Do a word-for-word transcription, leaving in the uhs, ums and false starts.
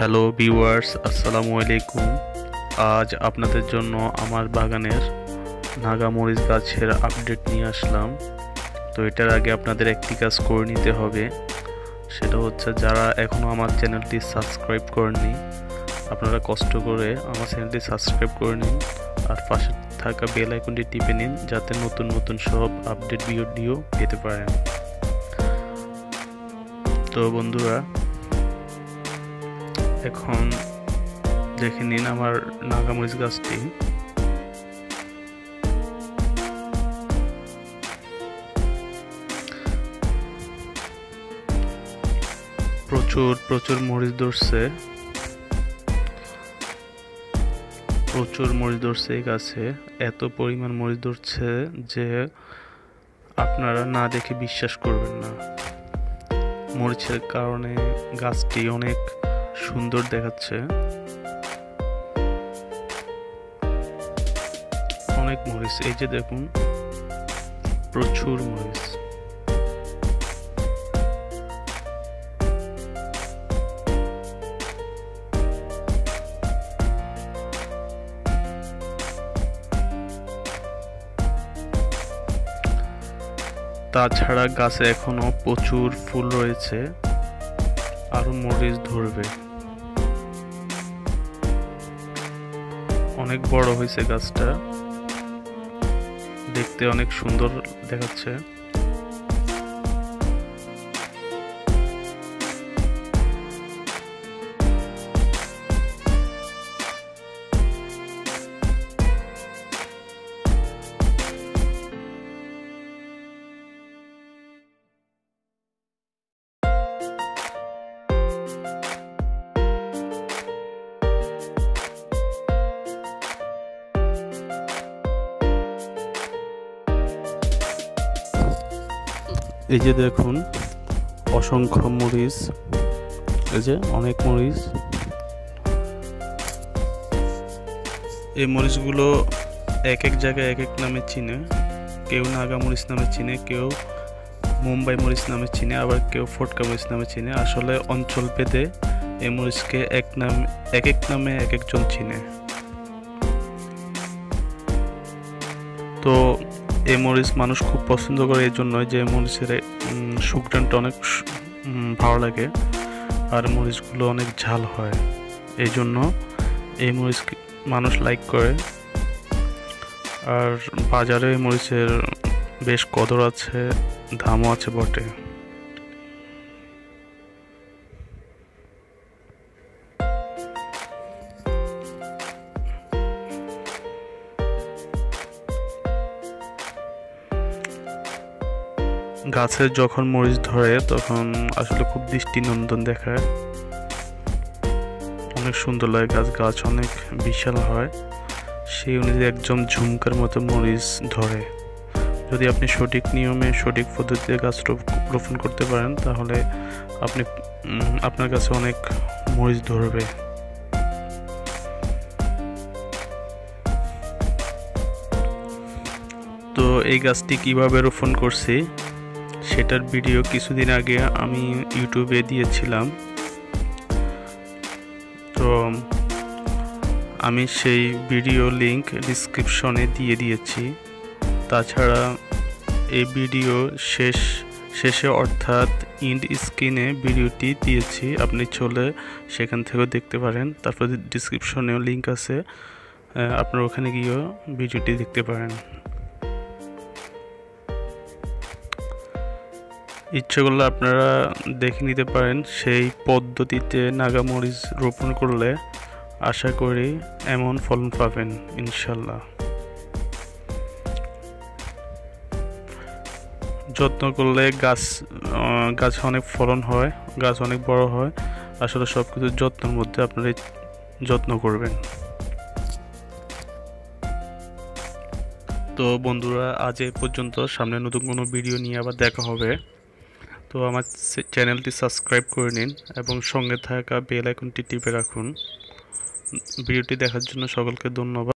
Hello viewers, আসসালামু আলাইকুম। আজ আপনাদের জন্য আমার বাগানের নাগা মরিচ গাছের আপডেট নিয়ে আসলাম। তো এটার আগে আপনাদের একটি কাজ করে নিতে হবে, সেটা হচ্ছে যারা এখনও আমার চ্যানেলটি সাবস্ক্রাইব করেননি আপনারা কষ্ট করে আমার চ্যানেলটি সাবস্ক্রাইব করে নিন আর পাশে থাকা বেল আইকনটি টিপে নিন যাতে নতুন নতুন সব আপডেট ভিডিও পেতে পারেন। তো বন্ধুরা, এখন দেখে নিন আমার নাগা মরিচ গাছটি। প্রচুর প্রচুর মরিচ ধরছে, প্রচুর মরিচ ধরছে এই গাছে। এত পরিমাণ মরিচ ধরছে যে আপনারা না দেখে বিশ্বাস করবেন না। মরিচের কারণে গাছটি অনেক সুন্দর দেখাচ্ছে। অনেক মরিচ, এই যে দেখুন, প্রচুর মরিচ। তাছাড়া গাছে এখনো প্রচুর ফুল রয়েছে, আরো মরিচ ধরবে। অনেক বড় হয়েছে গাছটা, দেখতে অনেক সুন্দর দেখাচ্ছে। এই যে দেখুন, অসংখ্য মরিচ, এই যে অনেক মরিচ। এই মরিচগুলো এক এক জায়গায় এক এক নামে চিনে। কেউ নাগা মরিচ নামে চিনে, কেউ মুম্বাই মরিচ নামে চিনে, আবার কেউ ফটকা মরিচ নামে চিনে। আসলে অঞ্চল ভেদে এই মরিচকে এক নাম এক এক নামে এক একজন চিনে। তো এই মরিচ মানুষ খুব পছন্দ করে, এই জন্য যে মরিচের সুঘ্রাণটা অনেক ভালো লাগে আর মরিচগুলো অনেক ঝাল হয়, এই জন্য এই মরিচ মানুষ লাইক করে। আর বাজারে মরিচের বেশ কদর আছে, দামও আছে বটে। গাছে যখন মরিচ ধরে তখন আসলে খুব দৃষ্টিনন্দন দেখায়, অনেক সুন্দর লাগে। গাছ গাছ অনেক বিশাল হয়, সেই অনুযায়ী একদম ঝুমকার মতো মরিচ ধরে। যদি আপনি সঠিক নিয়মে সঠিক পদ্ধতিতে গাছ রোপণ করতে পারেন তাহলে আপনি আপনার কাছে অনেক মরিচ ধরবে। তো এই গাছটি কিভাবে রোপণ করছি সেটার ভিডিও কিছুদিন আগে আমি ইউটিউবে দিয়েছিলাম। তো আমি সেই ভিডিও লিংক ডিসক্রিপশনে দিয়ে দিয়েছি। তাছাড়া এই ভিডিও শেষ শেষে অর্থাৎ ইন্ড স্ক্রিনে ভিডিওটি দিয়েছি, আপনি চলে সেখান থেকেও দেখতে পারেন। তারপর ডিসক্রিপশনেও লিংক আছে, আপনারা ওখানে গিয়েও ভিডিওটি দেখতে পারেন। ইচ্ছে করলে আপনারা দেখে নিতে পারেন সেই পদ্ধতিতে নাগা মরিচ রোপণ করলে আশা করি এমন ফলন পাবেন ইনশাল্লাহ। যত্ন করলে গাছ গাছ অনেক ফলন হয়, গাছ অনেক বড় হয়। আসলে সব কিছু যত্নের মধ্যে আপনারা যত্ন করবেন। তো বন্ধুরা, আজ এই পর্যন্ত। সামনে নতুন কোনো ভিডিও নিয়ে আবার দেখা হবে। তো আমার চ্যানেলটি সাবস্ক্রাইব করে নিন এবং সঙ্গে থাকা বেল আইকনটি টিপে রাখুন। ভিডিওটি দেখার জন্য সকলকে ধন্যবাদ।